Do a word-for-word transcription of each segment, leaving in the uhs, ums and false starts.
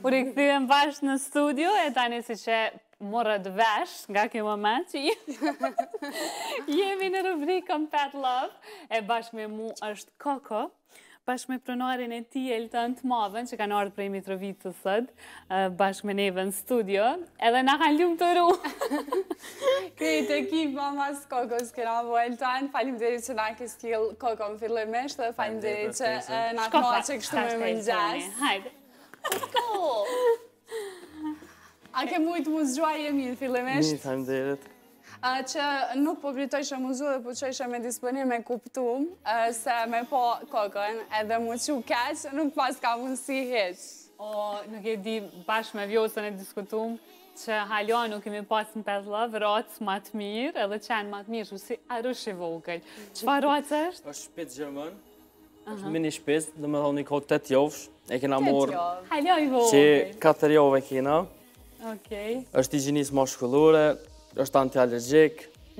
U rikthyem bashkë në studio, e tani si që morët vesh nga kjo moment që jemi në rubrikën Pet Love, e bashkë me mu është Koko, bashkë me pronarin e ti Elton të madhen, që kanë ardhur prej Mitrovicës sot, bashkë me neve në studio, edhe na kanë lumë të ru. Krejt ekip mamas Kokos këna vo Elton, faleminderit që na ke still Kokon fillimisht, dhe faleminderit që na ka marrë që kështu me mëngjes. Hajde. A ke mujtë mu zgjuaj e mirë fillimisht? Mirë, faleminderit. Që nuk po pritoj që mu zhu dhe po që ishe me disponim me kuptum, se me po Kokon edhe mu që keq, nuk pas ka mundësi heq. O, nuk e di bashkë me Vjosën e diskutum, që halja nuk kemi pas në Pet Love, ratës ma të mirë, edhe qenë ma të mirë, shu si arush i vogël. Qëfa ratës është? është shpit Gjermën, është mini shpit, dhe me thonë një kohë tëtë jovsh, e kena morë Halja i që vogël. katër jove kena, Okej. është higjinisë mashkullore, është anti-allergjik.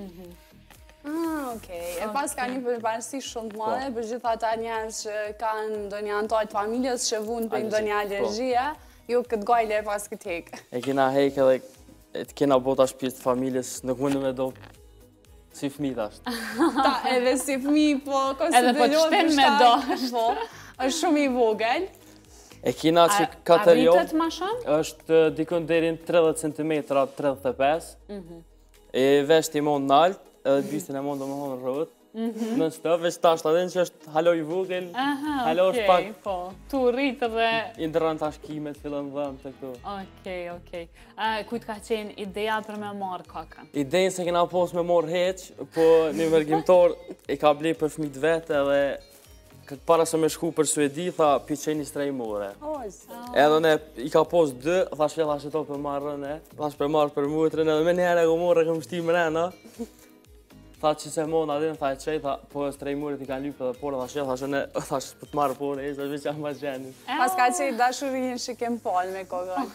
Ah, okej. E pas ka një përparësi shumë të madhe për gjitha ata njerëz që kanë ndonjë antar të familjes që vunë për ndonjë alergjie, ju këtë gojle e pas këtë hekë. E kena hek edhe e të kena bota shpjes të familjes, nuk mundu me do si fmi thasht. Ta, edhe si fmi, po Edhe po të shten me do. Po, është shumë i vogël. E kena që A katër jove, vitet ma shumë? është dikon derin tridhjetë centimetra, tridhjetë e pesë, e vesht i mund në altë, edhe bystin e mund do më honë rrët, në stëv, veç tasht adin që është halo i vogël, halo është pak, po, tu rritë dhe... i ndërën tash kimet, fillën dhëm të këtu. Okej, okej. Kujt ka qenë ideja për me marrë Kokën? Idejnë se kena pos me morë heq, po një mërgjimtor i ka blej për fmit vetë edhe këtë para se me shku për Suedi, tha pi qeni strejmore. Edhe ne i ka pos dë, thash fjell thash e to për marrën e, thash për marrë për mutrën, edhe me njerë e go morë e këm shti mrena. Tha që se mon adin, tha e qej, tha po strejmurit i ka lypë edhe porë, thash e, thash e ne, thash për të marrë porë e, thash veç jam ma gjenin. Pas ka qej dashurin që kem palë me Kokon.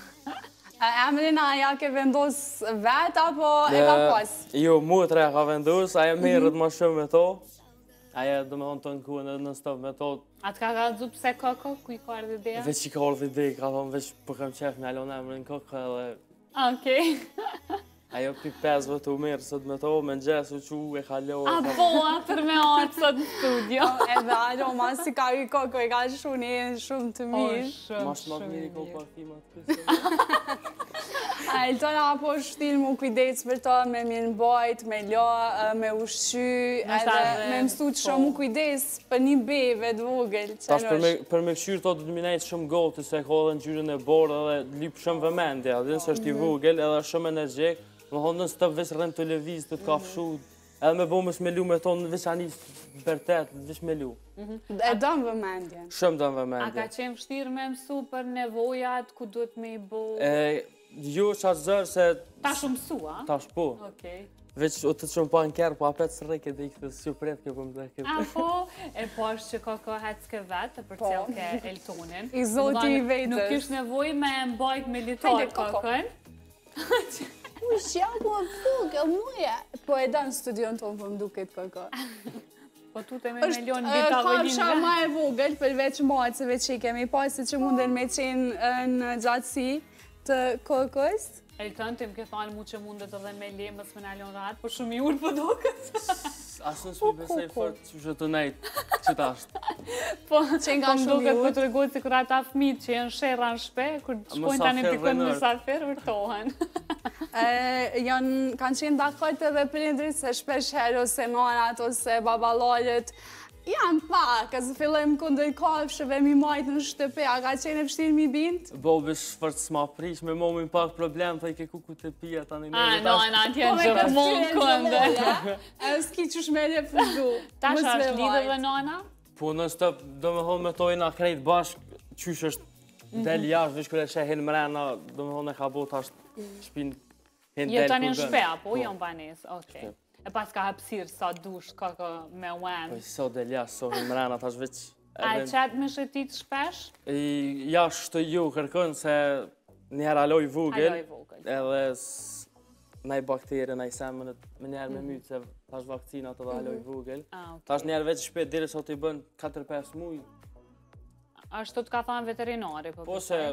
Emrin a ja ke vendos vetë, apo e ka pas? Jo, mutre e ka vendos, aja merët ma shumë me to. Aja do me thonë të në kuën edhe në stëv me to. A të ka ka dzu pse Koko, ku i ka ardhë ideja? Veç i ka ardhë ideja, ka thonë veç për kam qef me alon emrin Koko edhe... Okej. Ajo pi pesë vëtë u mirë sot me to, me në gjesë u që e kalohë. A po, atër me artë sot në studio. Edhe alo, mas si ka i Koko, i ka shumë një shumë të mirë. Shumë, Mas ma shumë mirë i mirë. Koko artimat kësë. A Elton apo shtil mu kujdec për to me mirë mbajt, me la, me ushqy, edhe me mësu të shumë mu kujdes për një beve të vogël. Tash për me këshyrë to du të minajtë shumë goti, se ka edhe në gjyrën e borë edhe lypë shumë vëmendja, dhe nësë është i vogël edhe shumë energjik, më thonë nësë të veç rënd të leviz, të t'ka fshu, edhe me bo më shmelu me tonë veç ani bertet, veç me lu. E dëmë vëmendjen. Shumë dëmë A vëmendja. ka qenë vështirë me mësu për nevojat, ku duhet me i bo? Jo që atë zërë se... Ta shumë mësua? Tash po. Okej. Veç o të shumë pa në kërë, po apet së rejke dhe i këtë së pretë kjo për më dhe këtë. A po, e po është që Koko hecke vetë, për cilë ke Eltonin. I zoti i vetës. Nuk ishtë nevoj me mbajt militar Kokën. Ush, ja po fugë, muja. Po e da në studion tonë, po më duket Koko. Po tu të me milion Është vita vëllin kafsha ma e vogël, përveç majtësve që i kemi pasë që munden me qenë në gjatësi të Kokos. Elton, të më ke thonë mu që mundet edhe me le, mës me nalion ratë, po shumë i urë për dokët. Asë nësë mi besej fort që që të nejtë, që të ashtë. Po, Që nga po më shumë i duket urë. për të regojtë si kur ata fmit që jenë shera në shpe, kur shpojnë tani Mësafir pikon rënër. mësafir, vërtohen. Janë kanë qenë dakojt edhe prindrit se shpesh herë ose nanat ose babalarët janë pak, e se fillojmë kundër kafshëve mi majtë në shtëpe, a ka qenë e vështirë mi bindë? Bobi shfërt s'ma prish, me momin pak problem, të i ke kuku të pia tani A, nejtë. no, në atë janë gjithmonë këndë. E s'ki që shme refuzu. Tash është lidhë dhe nana? Po në stëp, do me thonë me tojna krejt bashkë, qysh është del jashtë, vish kërë e shehin mrena, do me thonë e ka bo tash shpin hen del Je tani në kur shpe, gën. apo jo në banes? Okej. E pas ka hapsirë sa dush, Koko me Po uen. i so del jashtë, so hin mrena, tash veç... A e qatë me shëtit shpesh? I jashtë ju kërkën se njerë aloj vogël, Aloj vogël. edhe s- naj bakterë, naj semenët, me njerë me mytë, se tash vakcinat edhe aloj vogël. Ah, okej. Tash njerë veç shpet, dire sot i bën katër pesë muj, Ashtu të ka thonë veterinari, po po se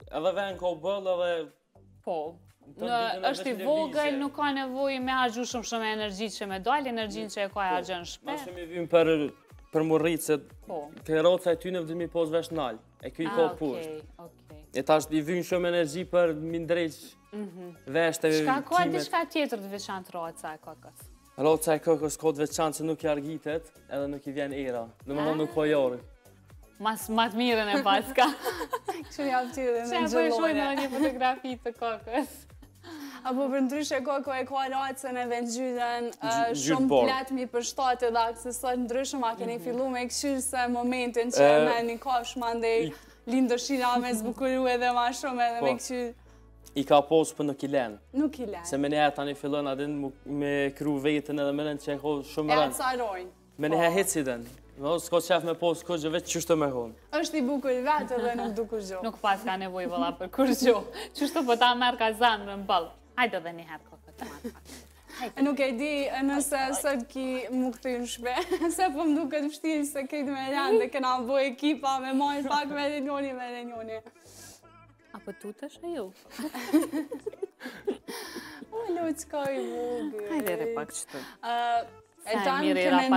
edhe ven ka bëll edhe... Po. Është i vogël, nuk ka nevojë me harxhu shumë shumë energji që me dalë, energjinë që e ka e harxhon shpejt. Ma shumë i vim për për mu rritë, se këroca e tyne vëdhë mi pos vesh nalë, e kjo i ka pusht. E tash i vim shumë energji për mi ndrejq vesh të timet. Shka ka diçka tjetër të veçantë roca e kokës? Roca e kokës ka të veçantë se nuk i argitet, edhe nuk i vjen era. Në më nuk ka jarë. Mas matë mirën e paska. Kështu një aptyrë në gjëllore. Që e përshojnë në një fotografi të kokës. Apo për ndryshe koko e ka racën edhe në gjyren shumë plet mi përshtate dhe aksesor ndryshme, a keni fillu me këshyrë se momentin që e me një kafsh ma ndej linë dëshira me zbukuru edhe ma shumë edhe me këshyrë. I ka posë për nuk i len. Nuk i len. Se me njëherë tani fillon adin me kru vetën edhe me rënd që e ka shumë rënd. E atsarojnë. Me njëherë hici den. S'ka qef me posë kërgjë veç qështë të me konë. Është i bukur vetë dhe nuk du kërgjo. Nuk pas ka nevoj vëlla për kërgjo. Qështë po ta merë ka zanë në mbëllë. Hajde dhe njëherë kokët të marë. Nuk e di nëse sot ki mu këtu në shpe, se po më duket vështirë se këtë me rëndë dhe këna bo ekipa me majë pak me renjoni me renjoni. Apo tu të shë ju? O, lo, qka i vogë. Hajde dhe pak qëtë. E tanë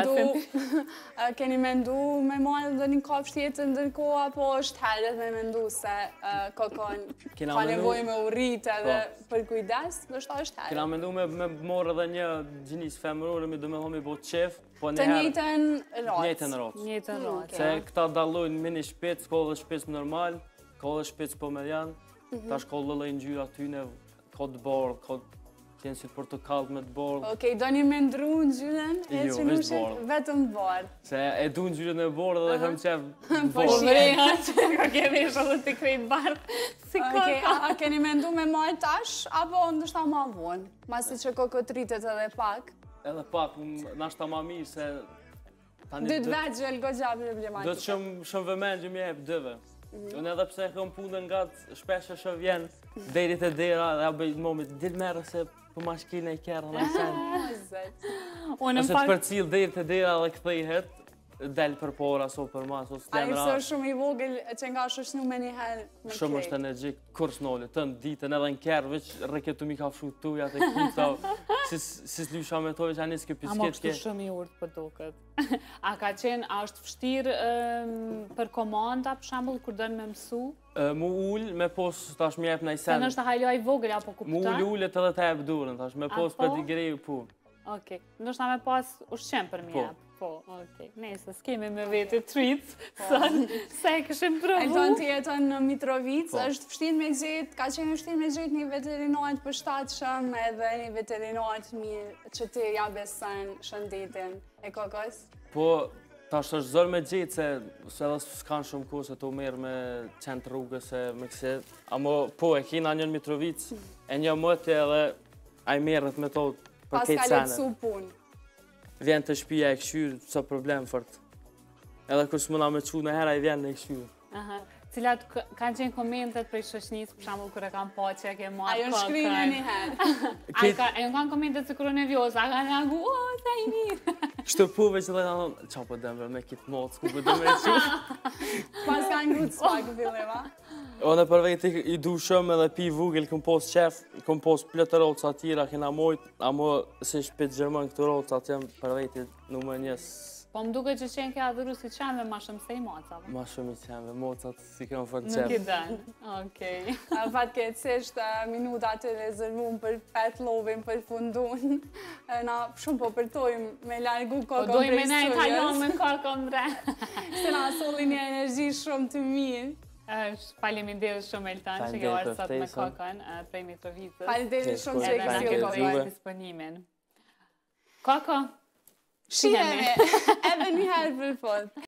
keni mendu me marrë dhe një kafsh tjetër ndërkohë, apo është herët me mendu se kokon ka nevoj me urrit edhe për kujdes, dhe është është herët? Kena mendu me morë edhe një gjinis femërore, me do me homi bo qef, po të njëjtën racë. Njëjtën racë. Njëjtën racë. Se këta dalojnë mini shpec, ka dhe shpec normal, ka dhe shpec pomerian, ta shka lëllë në gjyra tyne, ka të bardh, ka tjenë si portokallë me të bordë. Okej, do një me ndru në gjyren? Jo, veç bordë. Vetëm bordë. Se e du në gjyren e bordë dhe kam qef bordë. Po shreja që ka kemi shumë të krejt bardë. Okej, a keni me ndu me marrë tash, apo ndështë ta ma vonë? Masi që kokot rritet edhe pak? Edhe pak, nashta ma mirë se... Dytë veçvel, gogja problematika. Do të shumë vëmen që mi e për dëve. Unë edhe pse kam punën nga shpesh e shë vjen deri te dera dhe abë i momit dil merë se për mashkine i kjerë në sen. Ose të përcil deri te dera dhe këthejhet, del për pora, so për mas, ose të lemra. A i së shumë i vogël që nga shoshnu me një herë me krej? Shumë është energjik, kur s'nolli, të në ditën edhe në kjerë, veç rëketu mi ka fshu tuja të kita, si s'lysha me toj që anis kjo pisket ke. A më kështu shumë i urtë për duket. A ka qenë, a është fështirë për komanda, për shambull, kur dënë me mësu? Mu ullë, me pos tash mi jep në i sen. Se nështë të hajlo i vogël, apo kuptan? Mu ullë ullet edhe të jep durën, tash, me pos për t'i greju pu. Okej, nështë ta me pas ushqem për mi jep. Po, okej. Nese, s'kemi me vete treats, se e këshim provu. E tonë tjetën në Mitrovic, është fështin me gjithë, ka qenë fështin me gjithë një veterinat për shtatëshëm edhe një veterinat mirë që ti ja besën shëndetin e kokës? Po, ta është është zërë me gjithë, se edhe s'kanë shumë ku se të merë me qenë rrugës e me këse. Amo, po, e kina një në Mitrovic, e një mëtë edhe a i merët me to për kejtë sene. Pas ka letësu punë. Vjen të shpia e këshyrë, sa problem fërt. Edhe kërës mëna me qu në hera i vjen në këshyrë. Cilat kanë qenë komentet prej shoshnisë, për shambull kërë kam po që e ke marrë kokën. Ajo shkrinë një herë. Ajo kanë komentet të kërë nevjosa, a kanë reagu, o, ta i mirë. Shtë puve që dhe kanë, qa po dëmër me kitë motë, ku po dëmër e qu. Pas kanë ngrutë s'pak, filleva. One për vejti i du shumë edhe pi vugel, këm pos qef, këm pos plëtë roca tira, kena mojt, amo se shpit Gjermën këtë roca të jem për vejti nume njës. Po më duke që qenë ke adhuru si qenve ma shumë se i mocave? Ma shumë i qenve, mocat si këmë fërë qef. Nuk i dënë, okej. Fatkeqësisht minutat të rezervum për pet lovin për fundun. Na shumë po përtojmë me largu kokon Po prej dojmë e ne italion me kokon bre. Se na soli një energji shumë të mirë. Faleminderit shumë Eltan që ke arë sot me kokon prej Mitrovicës. Faleminderit shumë që e kësi kësi u kokon. Disponimin. Koko, shihemi edhe një herë për fond.